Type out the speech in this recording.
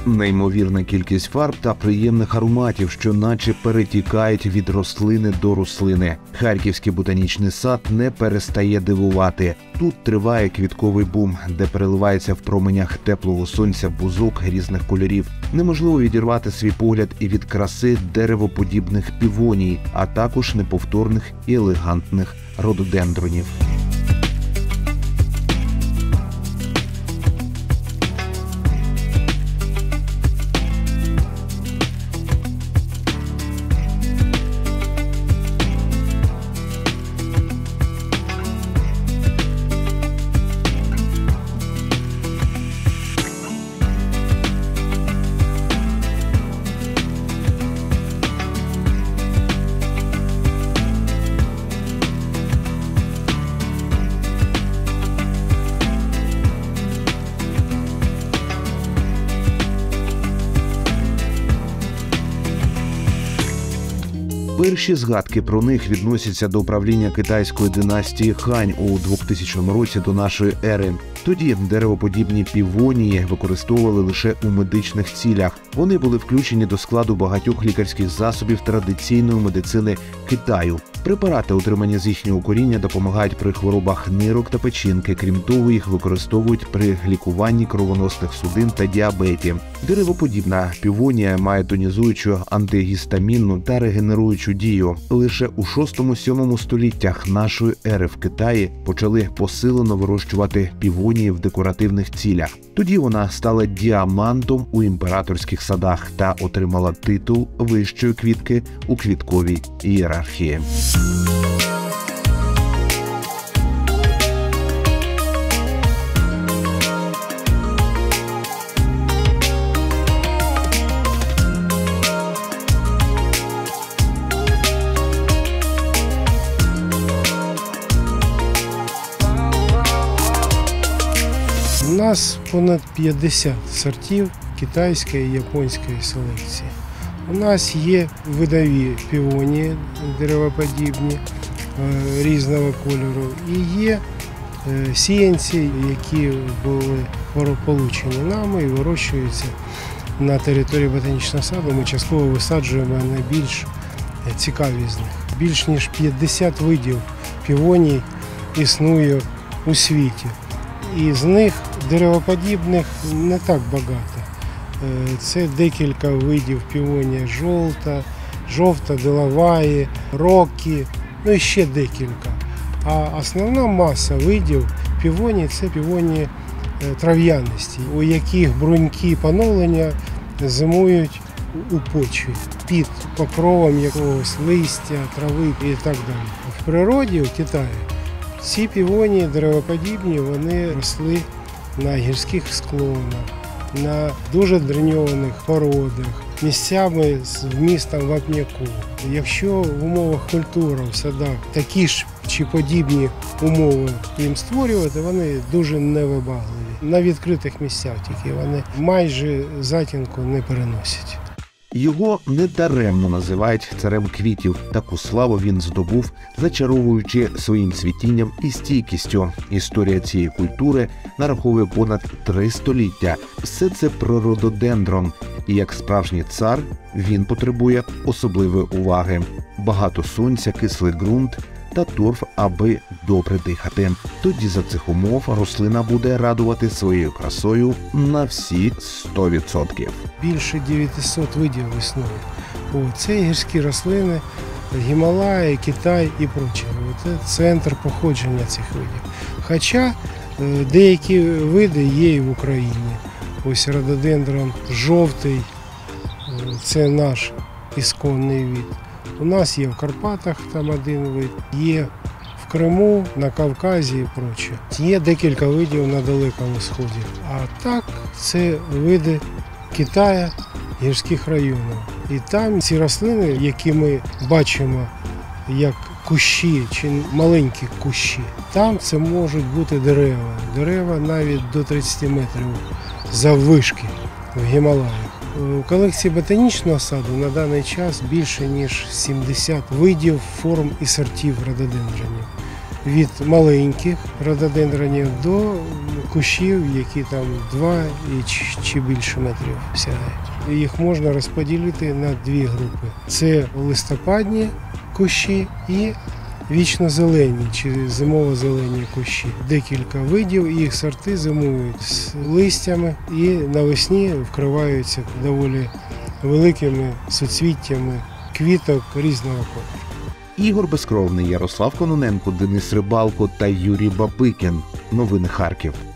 Неймовірна кількість фарб та приємних ароматів, що наче перетікають від рослини до рослини. Харківський ботанічний сад не перестає дивувати. Тут триває квітковий бум, де переливається в променях теплого сонця бузок різних кольорів. Неможливо відірвати свій погляд і від краси деревоподібних півоній, а також неповторних і елегантних рододендронів. Перші згадки про них відносяться до правління китайської династії Хань у 2000 році до нашої ери. Тоді деревоподібні півонії використовували лише у медичних цілях. Вони були включені до складу багатьох лікарських засобів традиційної медицини Китаю. Препарати, отримані з їхнього коріння, допомагають при хворобах нирок та печінки. Крім того, їх використовують при лікуванні кровоносних судин та діабеті. Деревоподібна півонія має тонізуючу, антигістамінну та регенеруючу дію. Лише у 6-7 століттях нашої ери в Китаї почали посилено вирощувати півонії в декоративних цілях. Тоді вона стала діамантом у імператорських садах та отримала титул вищої квітки у квітковій ієрархії. У нас понад 50 сортів китайської і японської селекції. У нас є видові півонії деревоподібні різного кольору і є сіянці, які були получені нами і вирощуються на території ботанічного саду. Ми частково висаджуємо найбільш цікаві з них. Більш ніж 50 видів півоній існує у світі. І з них деревоподібних не так багато. Це декілька видів півонія жовта, делаваї, рокі, ну і ще декілька. А основна маса видів півоній – це півонії трав'янисті, у яких бруньки поновлення зимують у почві під покровом якогось листя, трави і так далі. В природі, у Китаї, ці півонії деревоподібні, вони росли на гірських склонах, на дуже дреньованих породах, місцями з вмістом вапняку. Якщо в умовах культури в садах такі ж чи подібні умови їм створювати, вони дуже невибагливі. На відкритих місцях тільки вони майже затінку не переносять. Його недаремно називають царем квітів. Таку славу він здобув, зачаровуючи своїм цвітінням і стійкістю. Історія цієї культури нараховує понад 3 століття. Все це про рододендрон. І як справжній цар, він потребує особливої уваги. Багато сонця, кислий ґрунт та торф, аби добре дихати. Тоді за цих умов рослина буде радувати своєю красою на всі 100%. Більше 900 видів існує. Це гірські рослини, Гімалаї, Китай і прочі. Це центр походження цих видів. Хоча деякі види є і в Україні. Ось рододендрон жовтий, це наш ісконний вид. У нас є в Карпатах там один вид, є в Криму, на Кавказі і проче. Є декілька видів на Далекому Сході. А так це види Китаю, гірських районів. І там ці рослини, які ми бачимо як кущі чи маленькі кущі, там це можуть бути дерева. Дерева навіть до 30 метрів заввишки в Гімалаях. У колекції ботанічного саду на даний час більше ніж 70 видів, форм і сортів рододендронів. Від маленьких рододендронів до кущів, які там 2 чи більше метрів сягають. Їх можна розподілити на 2 групи. Це листопадні кущі і вічно-зелені чи зимово-зелені кущі. Декілька видів, їх сорти зимують з листями і навесні вкриваються доволі великими суцвіттями квіток різного кольору. Ігор Безкровний, Ярослав Кононенко, Денис Рибалко та Юрій Бабикін. Новини Харків.